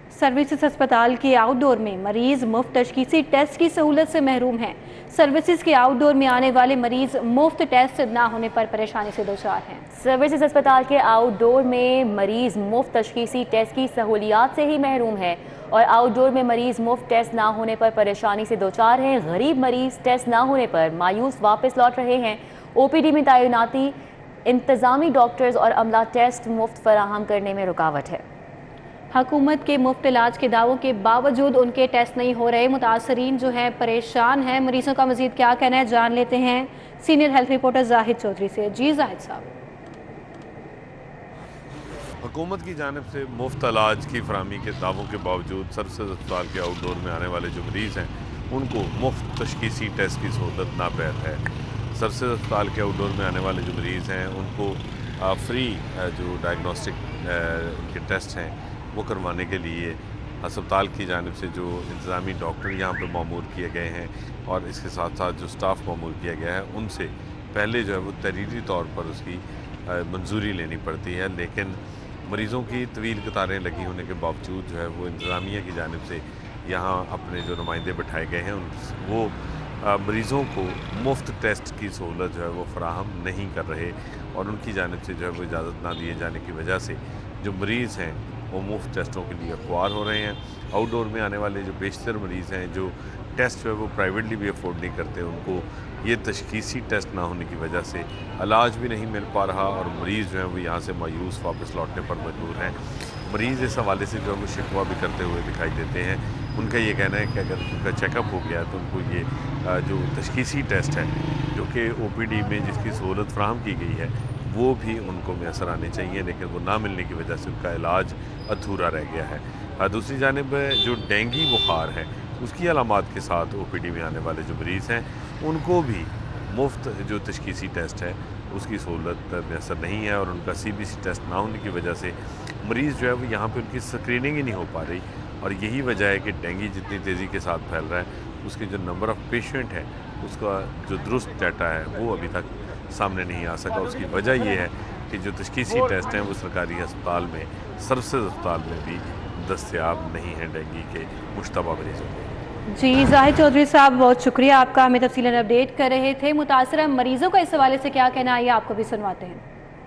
Services अस्पताल के outdoor में मरीज मुफ्त तशखीसी टेस्ट की सहूलत से महरूम हैं। सर्विसेज के आउटडोर में आने वाले मरीज मुफ्त टेस्ट ना होने पर परेशानी से दोचार हैं। सर्विसेज अस्पताल के आउटडोर में मरीज मुफ्त तशखीसी टेस्ट की सहूलियात से ही महरूम है और आउटडोर में मरीज मुफ्त टेस्ट ना होने पर परेशानी से दोचार हैं। गरीब मरीज टेस्ट ना होने पर मायूस वापस लौट रहे हैं। ओपीडी में तैनाती इंतजामी डॉक्टर्स और अमला टेस्ट मुफ्त फराहम करने में रुकावट है। हुकूमत के मुफ्त इलाज के दावों के बावजूद उनके टेस्ट नहीं हो रहे। मुतासरीन जो हैं परेशान हैं। मरीजों का मजीद क्या कहना है जान लेते हैं senior health reporter Zahid Chaudhry से। जी जाहिद साहब, हुकूमत की जानिब से मुफ्त इलाज की फराहमी के दावों के बावजूद सर्विसेज अस्पताल के आउटडोर में आने वाले जो मरीज़ हैं उनको मुफ्त तशखीसी टेस्ट की सहूलत नापैद है। सर्विसेज अस्पताल के आउटडोर में आने वाले जो मरीज़ हैं उनको फ्री जो डायग्नोस्टिक उनके टेस्ट हैं वो करवाने के लिए अस्पताल की जानिब से जो इंतज़ामी डॉक्टर यहाँ पर मामूर किए गए हैं और इसके साथ साथ जो स्टाफ मामूर किया गया है उनसे पहले जो है वो तहरीरी तौर पर उसकी मंजूरी लेनी पड़ती है। लेकिन मरीज़ों की तवील कतारें लगी होने के बावजूद जो है वो इंतज़ामिया की जानिब से यहाँ अपने जो नुमाइंदे बैठाए गए हैं वो मरीज़ों को मुफ्त टेस्ट की सहूलत जो है वो फराहम नहीं कर रहे और उनकी जानिब से जो है वो इजाज़त ना दिए जाने की वजह से जो मरीज़ हैं वो मुफ्त टेस्टों के लिए अखबार हो रहे हैं। आउटडोर में आने वाले जो बेशतर मरीज़ हैं जो टेस्ट जो है वो प्राइवेटली भी अफोर्ड नहीं करते, उनको ये तशखीसी टेस्ट ना होने की वजह से इलाज भी नहीं मिल पा रहा और मरीज़ जो है वो यहाँ से मायूस वापस लौटने पर मजबूर हैं। मरीज़ इस हवाले से जो है वो शिकवा भी करते हुए दिखाई देते हैं। उनका ये कहना है कि अगर उनका चेकअप हो गया तो उनको ये जो तशखीसी टेस्ट है जो कि ओपीडी में जिसकी सहूलत फराहम की गई है वो भी उनको मैसर आने चाहिए, लेकिन वो ना मिलने की वजह से उनका इलाज अधूरा रह गया है। दूसरी जानिब जो डेंगू बुखार है उसकी अलामात के साथ ओपीडी में आने वाले जो मरीज़ हैं उनको भी मुफ्त जो तशखीसी टेस्ट है उसकी सहूलत मैसर नहीं है और उनका सीबीसी टेस्ट ना होने की वजह से मरीज़ जो है वो यहाँ पे उनकी स्क्रीनिंग ही नहीं हो पा रही और यही वजह है कि डेंगू जितनी तेज़ी के साथ फैल रहा है उसके जो नंबर ऑफ़ पेशेंट है उसका जो दुरुस्त डाटा है वो अभी तक सामने नहीं आ सका। उसकी वजह ये है कि जो तशखीसी टेस्ट हैं वो सरकारी अस्पताल में सर्विसेज अस्पताल में भी दस्तयाब नहीं हैं डेंगू के मुश्तबा मरीजों को। जी जाहिद चौधरी साहब, बहुत शुक्रिया आपका, हमें तफसीलन अपडेट कर रहे थे। मुतासरा मरीजों का इस हवाले से क्या कहना है आपको भी सुनवाते हैं।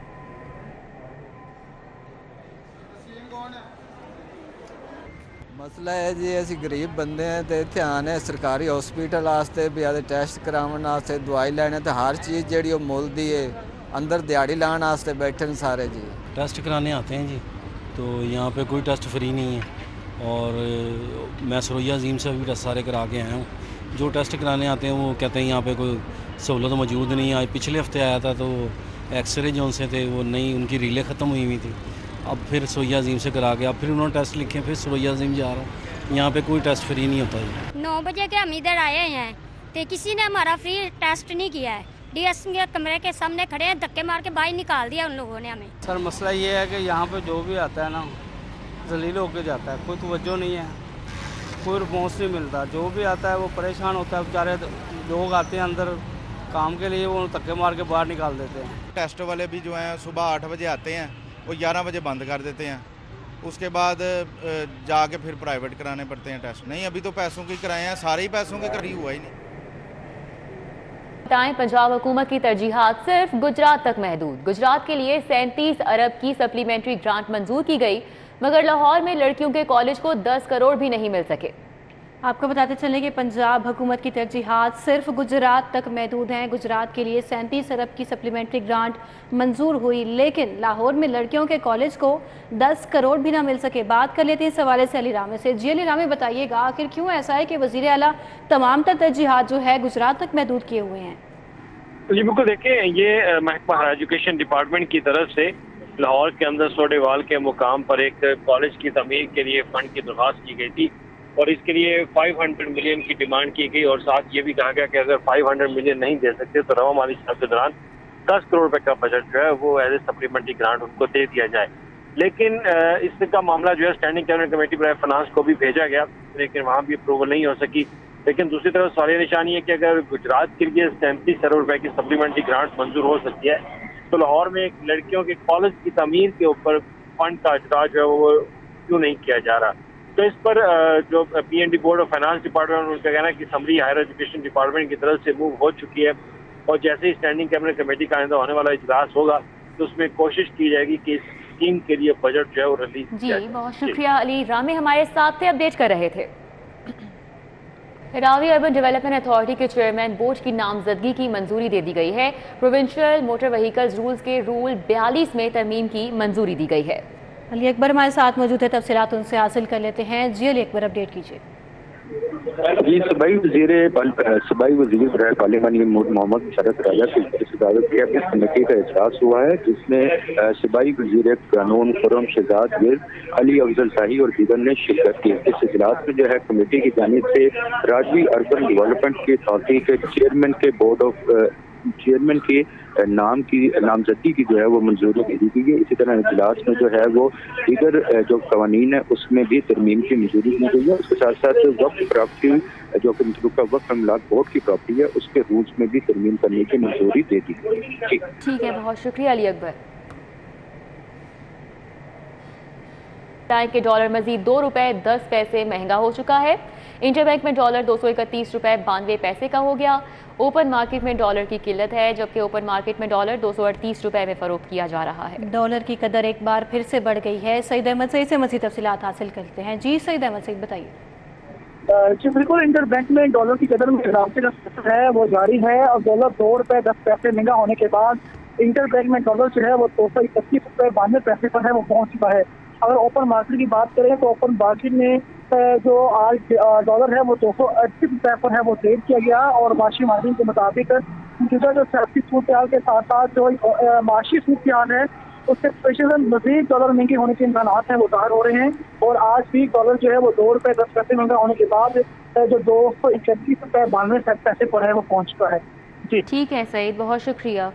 मसला है जी असी गरीब बंदे हैं तो इतने आने सरकारी हॉस्पिटल वास्ते भी आदे टेस्ट कराने वास्ते दवाई लैने तो हर चीज़ जी मुल दी है, अंदर दिहाड़ी लाने वास्ते बैठे हैं सारे जी। टेस्ट कराने आते हैं जी, तो यहाँ पे कोई टेस्ट फ्री नहीं है और मैं सरोया अजीम से भी टेस्ट सारे करा के आया हूँ। जो टेस्ट कराने आते हैं वो कहते हैं यहाँ पे कोई सहूलत मौजूद नहीं है। पिछले हफ्ते आया था तो एक्सरे जो उनसे थे वो नहीं, उनकी रीलें ख़त्म हुई थी। अब फिर सरोया अजीम से करा के अब फिर उन्होंने टेस्ट लिखे, फिर सरोया अजीम जा रहा हूँ। यहाँ पे कोई टेस्ट फ्री नहीं होता जी। 9 बजे के हम इधर आए हैं तो किसी ने हमारा फ्री टेस्ट नहीं किया है। डीएस के कमरे के सामने खड़े हैं, धक्के मार के बाहर निकाल दिया उन लोगों ने हमें। सर मसला ये है कि यहाँ पे जो भी आता है ना जलील होके जाता है, कोई तवज्जो नहीं है, कोई रिस्पॉन्स नहीं मिलता। जो भी आता है वो परेशान होता है। बेचारे लोग आते हैं अंदर काम के लिए, वो धक्के मार के बाहर निकाल देते हैं। टेस्ट वाले भी जो हैं सुबह 8 बजे आते हैं, वो 11 बजे बंद कर देते हैं। उसके बाद जाके फिर प्राइवेट कराने पड़ते हैं टेस्ट। नहीं, अभी तो पैसों की कराए हैं, सारे ही पैसों के करी हुआ ही नहीं। पंजाब हुकूमत की तरजीहात सिर्फ गुजरात तक महदूद। गुजरात के लिए 37 अरब की सप्लीमेंट्री ग्रांट मंजूर की गई, मगर लाहौर में लड़कियों के कॉलेज को 10 करोड़ भी नहीं मिल सके। आपको बताते चलें कि पंजाब हुकूमत की तरजीहात सिर्फ गुजरात तक महदूद हैं। गुजरात के लिए 37 अरब की सप्लीमेंट्री ग्रांट मंजूर हुई, लेकिन लाहौर में लड़कियों के कॉलेज को 10 करोड़ भी ना मिल सके। बात कर लेते हैं इस हवाले से अली रामे से। जी अली रामे, बताइएगा आखिर क्यों ऐसा है कि वज़ीर आला तमाम तरजीहात जो है गुजरात तक महदूद किए हुए हैं? जी बिल्कुल, देखें ये महकमा हायर एजुकेशन डिपार्टमेंट की तरफ से लाहौर के अंदर सोडेवाल के मुकाम पर एक कॉलेज की तमीर के लिए फंड की दरख्वास्त की गई थी और इसके लिए 500 मिलियन की डिमांड की गई और साथ ये भी कहा गया कि अगर 500 मिलियन नहीं दे सकते तो रवा माली साल के दौरान 10 करोड़ रुपए का बजट जो है वो एज ए सप्लीमेंट्री ग्रांट उनको दे दिया जाए। लेकिन इसका मामला जो है स्टैंडिंग कैबिनेट कमेटी पर फाइनेंस को भी भेजा गया, लेकिन वहाँ भी अप्रूवल नहीं हो सकी। लेकिन दूसरी तरफ सवाल निशानी है कि अगर गुजरात के लिए 37 करोड़ रुपए की सप्लीमेंट्री ग्रांट मंजूर हो सकती है तो लाहौर में एक लड़कियों के कॉलेज की तमीर के ऊपर फंड का अजरा जो है वो क्यों नहीं किया जा रहा। तो इस पर जो PND board of finance department, उनका कहना है कि समरी हायर एजुकेशन डिपार्टमेंट की तरफ से मूव हो चुकी है और जैसे ही स्टैंडिंग कैबिनेट कमेटी का आइंदा होने वाला इजलास होगा तो उसमें कोशिश की जाएगी कि इस स्कीम के लिए बजट जो है वो रिलीज किया जाए। बहुत शुक्रिया अली रामी, हमारे साथ थे, अपडेट कर रहे थे। रावी अर्बन डेवलपमेंट अथॉरिटी के चेयरमैन बोर्ड की नामजदगी की मंजूरी दे दी गई है। प्रोविंशियल मोटर व्हीकल्स रूल्स के रूल 42 में तरमीम की मंजूरी दी गई है। अली अकबर हमारे साथ मौजूद है, तफसीलात उनसे हासिल कर लेते हैं। जी अली अकबर, अपडेट कीजिए। जी, सूबाई वज़ीर बराए पार्लिमानी मोहम्मद शरद राजा की कैबिनेट कमेटी का इजलास हुआ है, जिसमें सूबाई वज़ीर कानून खुर्रम शहजाद गिल, अली अफजल शाही और दीगर ने शिरकत की। इस इजलास में जो है कमेटी की जानिब से राजवी अर्बन डेवलपमेंट की अथॉरिटी के चेयरमैन के नामजदगी की जो है वो मंजूरी दे दी गई है। इसी तरह इजलास में जो है वो दीगर जो कवानीन है उसमें भी तरमीम की मंजूरी दी गई है। उसके साथ साथ वक्फ प्रॉपर्टी जो कि मुतल्लिका वक्फ अमलाक बोर्ड की प्रॉपर्टी है उसके रूल्स में भी तरमीम करने की मंजूरी दे दी गई। ठीक है, बहुत शुक्रिया अली अकबर। के डॉलर मजीद ₹2.10 महंगा हो चुका है। इंटरबैंक में डॉलर ₹231.92 का हो गया। ओपन मार्केट में डॉलर की किल्लत है, जबकि ओपन मार्केट में डॉलर ₹238 में फरोख्त किया जा रहा है। डॉलर की कदर एक बार फिर से बढ़ गई है। सईद अहमद सईद से मज़ीद तफसीलात हासिल करते हैं। जी सईद अहमद सईद, बताइए। जी बिल्कुल, इंटरबैंक में डॉलर की कदर में इजाफे का सिलसिला है वो जारी है और डॉलर ₹2.10 महंगा होने के बाद इंटरबैंक में डॉलर जो है वो ₹231.92 पर है, वो पहुंच चुका है। अगर ओपन मार्केट की बात करें तो ओपन मार्केट में जो आज डॉलर है वो ₹238 पर है वो ट्रेड किया गया और माशी मार्जिन के मुताबिक मौजूदा जो सियासी सूरत के साथ साथ जो माशी सूरत है उससे पेशेजन मजीद डॉलर महंगे होने के इम्कान हैं वो जाहिर हो रहे हैं और आज भी डॉलर जो है वो ₹2.10 महंगा होने के बाद जो ₹231.92 पर है वो पहुंच चुका है। जी ठीक है सईद, बहुत शुक्रिया।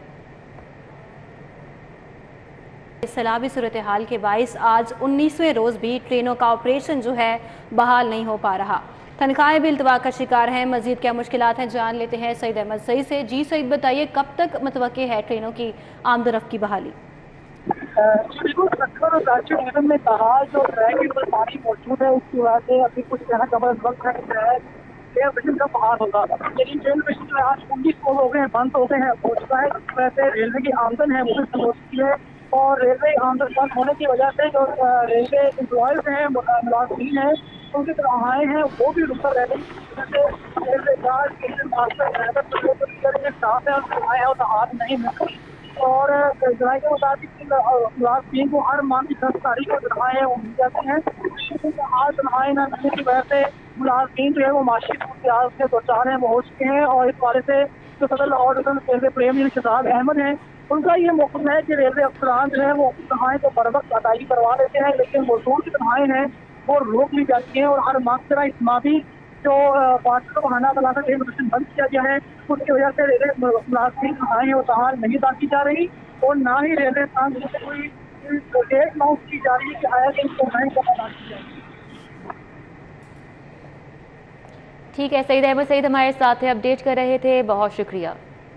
सैलाबी सूरत हाल के बाइस आज 19वें रोज़ भी ट्रेनों का ऑपरेशन जो है बहाल नहीं हो पा रहा। तनख्वाहें भी इल्तवा का शिकार हैं। मजीद क्या मुश्किलात हैं जान लेते हैं सईद अहमद सईद से। जी सईद, बताइए कब तक मुतवक्के है ट्रेनों की आमदरफ्त की बहाली? बिल्कुल, और राज्य निगम ने कहा जो ट्रैक पर पानी मौजूद है उसकी वजह से अभी कुछ कहना जबरदस्त वक्त है ट्रेन स्टेशन का बहाल होगा, लेकिन ट्रेन स्टेशन जो आज 19 हो गए हैं, बंद हो गए हैं, हो चुका है। इस वजह से रेलवे की आमदन है वो भी हो चुकी है और रेलवे आमदन बंद होने की वजह से जो रेलवे एम्प्लॉयज हैं, मुलाजिमीन हैं, उनकी तनख्वाहें हैं वो भी रुक रह गई। जैसे railway guard, station master, driver staff है और तनख्वाहें हैं वो आज नहीं मिल रही और जराये के मुताबिक मुलाजिमीन को हर माह की 10 तारीख को तनख्वाहें वो मिल जाती हैं, लेकिन आज तनख्वाहें न मिलने की वजह से मुलाजिमीन जो है वो माशी सूरत से दो चार हैं वो हो चुके हैं और इस बारे से जो सदर लाहौर रेलवे प्रेमी शहजाद अहमद हैं उनका ये मौक़िफ़ है कि रेलवे अफसरान जो है वो अपनी तनख्वाहें तो बर वक्त अदायगी करवा लेते हैं, लेकिन मजदूर की तनख्वाहें हैं वो रोक ली जाती हैं और हर माह की तरह इस माह भी जो पार्टी को बहाना बनाकर रेलवे स्टेशन बंद किया गया है उसकी वजह से रेलवे मुलाजिमीन की तनख्वाहें वो तनख्वाह नहीं अदा की जा रही और ना ही रेलवे स्थान से कोई डेट अनाउंस की जा रही है कि आया कि तनख्वाहें कब अदा की जाएगी। ठीक है, सईद अहमद सईद हमारे साथ है, अपडेट कर रहे थे, बहुत शुक्रिया।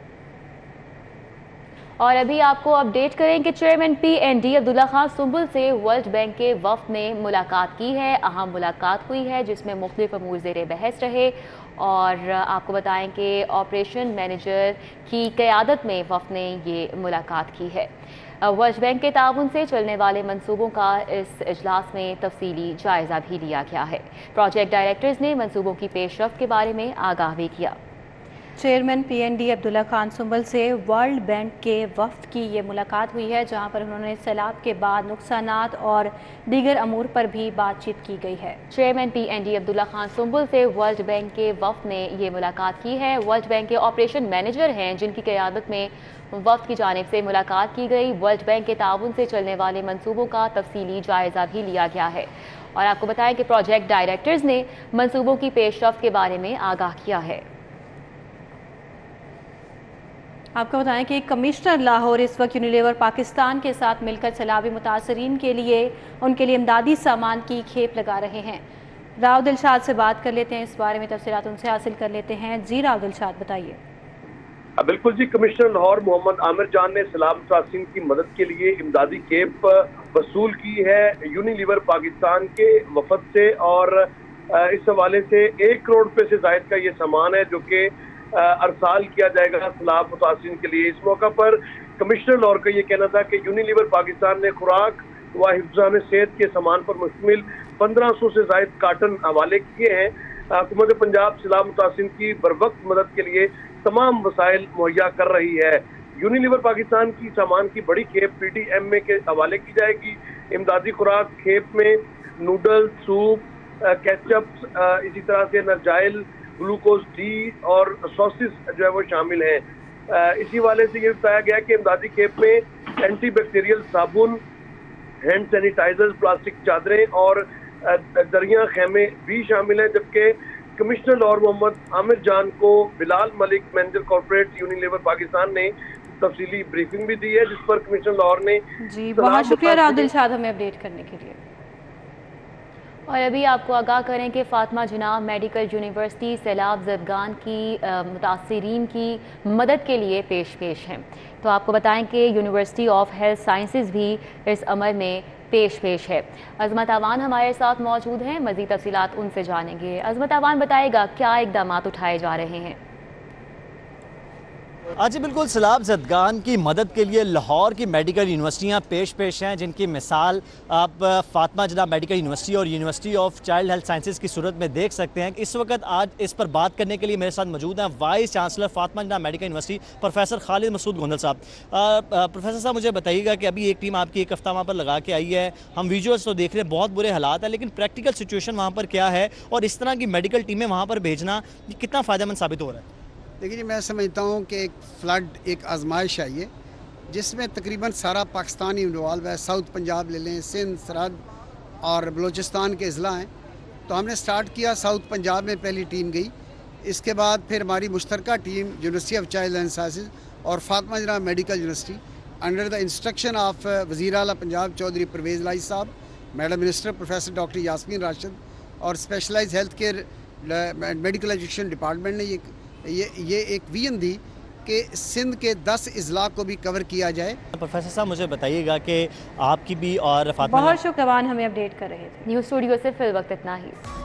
और अभी आपको अपडेट करें कि चेयरमैन PND अब्दुल्ला खान सुंबुल से वर्ल्ड बैंक के वफ़द ने मुलाकात की है। अहम मुलाकात हुई है जिसमें मुख्तलिफ अमूर ज़ेर बहस रहे और आपको बताएं कि ऑपरेशन मैनेजर की क़यादत में वफ़द ने ये मुलाकात की है। वर्ल्ड बैंक के ताउन से चलने वाले मंसूबों का इस इजलास में तफसीली जायज़ा भी लिया गया है। प्रोजेक्ट डायरेक्टर्स ने मंसूबों की पेशरफ्त के बारे में आगाह भी किया। चेयरमैन PND अब्दुल्ला खान सुंबल से वर्ल्ड बैंक के वफ़द की ये मुलाकात हुई है, जहां पर उन्होंने सैलाब के बाद नुकसानात और दीगर अमूर पर भी बातचीत की गई है। चेयरमैन PND अब्दुल्ला खान सुंबुल से वर्ल्ड बैंक के वफ़द ने ये मुलाकात की है। वर्ल्ड बैंक के ऑपरेशन मैनेजर हैं जिनकी क़यादत में वफ़द की जानिब से मुलाकात की गई। वर्ल्ड बैंक के ताउन से चलने वाले मंसूबों का तफसीली जायज़ा भी लिया गया है और आपको बताएं कि प्रोजेक्ट डायरेक्टर्स ने मंसूबों की पेशरफ्त के बारे में आगाह किया है। आपको बताएं कि कमिश्नर लाहौर इस वक्त यूनिलीवर पाकिस्तान के साथ मिलकर सैलाबी मुतासरीन के लिए उनके लिए इमदादी सामान की खेप लगा रहे हैं। राव दिलशाद से बात कर लेते हैं, इस बारे में तफसीलात उनसे हासिल कर लेते हैं। जी राव दिलशाद, बताइए। बिल्कुल जी, कमिश्नर लाहौर मोहम्मद आमिर जान ने सैलाब मुतासिरीन की मदद के लिए इमदादी केप वसूल की है यूनिलीवर पाकिस्तान के वफद से, और इस हवाले से 1 करोड़ रुपए से जायद का ये सामान है जो कि अरसाल किया जाएगा सैलाब मुतासिरीन के लिए। इस मौका पर कमिश्नर लाहौर का ये कहना था कि यूनिलीवर पाकिस्तान ने खुराक व हिफ्ज़ान सेहत के सामान पर मुश्तमिल 1500 से जायद कार्टन हवाले किए हैं। हुकूमत पंजाब सैलाब मुतासिरीन की बरवक्त मदद के लिए तमाम वसाइल मुहैया कर रही है। यूनिलीवर पाकिस्तान की सामान की बड़ी खेप PTMA के हवाले की जाएगी। इमदादी खुराक खेप में नूडल्स, सूप, केचप, इसी तरह से नरजाइल, ग्लूकोज डी और सॉसेस जो है वो शामिल हैं। इसी वाले से ये बताया गया कि इमदादी खेप में एंटीबैक्टीरियल साबुन, हैंड सैनिटाइजर्स, प्लास्टिक चादरें और दरिया खेमे भी शामिल हैं। जबकि कमिश्नर लाहौर मोहम्मद आमिर जान को Bilal Malik manager corporate Unilever Pakistan ने तफसीली ब्रीफिंग भी दी है, जिस पर कमिश्नर लाहौर ने जी बहुत शुक्रिया राहुल दिलशाद हमें अपडेट करने के लिए। और अभी आपको आगाह करें कि फातिमा जिन्ना मेडिकल यूनिवर्सिटी सैलाब ज़दगान की मुतासिरीन की मदद के लिए पेश हैं। तो आपको बताएं कि यूनिवर्सिटी ऑफ हेल्थ साइंसेज भी इस अमल में पेश है। अजमत अवान हमारे साथ मौजूद हैं, मज़ीद तफसीलात उनसे जानेंगे। अजमत अवान बताएगा क्या इक़दाम उठाए जा रहे हैं? आज बिल्कुल सैलाब ज़दगान की मदद के लिए लाहौर की मेडिकल यूनिवर्सिटियाँ पेश हैं, जिनकी मिसाल आप फातिमा जिन्ना मेडिकल यूनिवर्सिटी और university of child health sciences की सूरत में देख सकते हैं। इस वक्त आज इस पर बात करने के लिए मेरे साथ मौजूद हैं vice chancellor Fatima Jinnah medical university professor Khalid Masood Gondal साहब। प्रोफेसर साहब, मुझे बताइएगा कि अभी एक टीम आपकी एक हफ्ता वहाँ पर लगा के आई है, हम विजुअल्स तो देख रहे हैं, बहुत बुरे हालात है, लेकिन प्रैक्टिकल सिचुएशन वहाँ पर क्या है और इस तरह की मेडिकल टीमें वहाँ पर भेजना कितना फ़ायदेमंद साबित हो रहा है? देखिए जी, मैं समझता हूँ कि एक फ्लड एक आजमाइश है ये, जिसमें तकरीबन सारा पाकिस्तान ही इन्वॉल्व है। साउथ पंजाब ले लें, सिंध, सरहद और बलूचिस्तान के अज़ला हैं। तो हमने स्टार्ट किया, साउथ पंजाब में पहली टीम गई, इसके बाद फिर हमारी मुश्तरका team university of child health sciences और Fatima Jinnah medical university under the instruction of वज़ीर आला पंजाब चौधरी परवेज़ इलाही साहब, madam minister professor doctor Yasmin Rashid और specialised health care medical education department ने ये एक विजन दी कि सिंध के 10 अज़ला को भी कवर किया जाए। प्रोफेसर साहब, मुझे बताइएगा कि आपकी भी और बहुत शुक्रिया हमें अपडेट कर रहे थे। न्यूज़ स्टूडियो से फिल वक्त इतना ही।